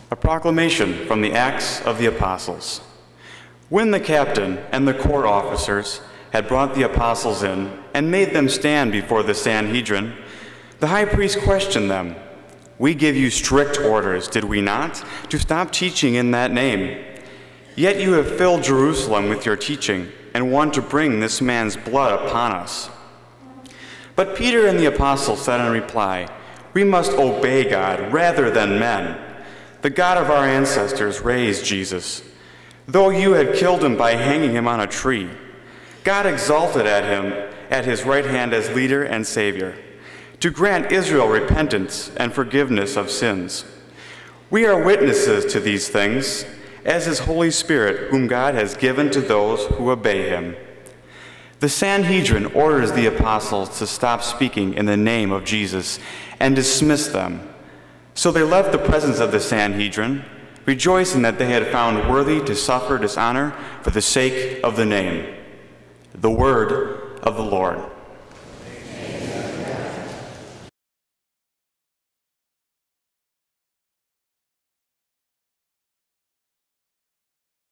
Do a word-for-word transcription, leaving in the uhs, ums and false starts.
A proclamation from the Acts of the Apostles. When the captain and the court officers had brought the apostles in and made them stand before the Sanhedrin, the high priest questioned them, "We give you strict orders, did we not, to stop teaching in that name? Yet you have filled Jerusalem with your teaching and want to bring this man's blood upon us." But Peter and the apostles said in reply, "We must obey God rather than men. The God of our ancestors raised Jesus. Though you had killed him by hanging him on a tree, God exalted at him at his right hand as leader and Savior, to grant Israel repentance and forgiveness of sins. We are witnesses to these things, as his Holy Spirit, whom God has given to those who obey him." The Sanhedrin orders the apostles to stop speaking in the name of Jesus and dismiss them. So they left the presence of the Sanhedrin, rejoicing that they had found worthy to suffer dishonor for the sake of the name. The word of the Lord.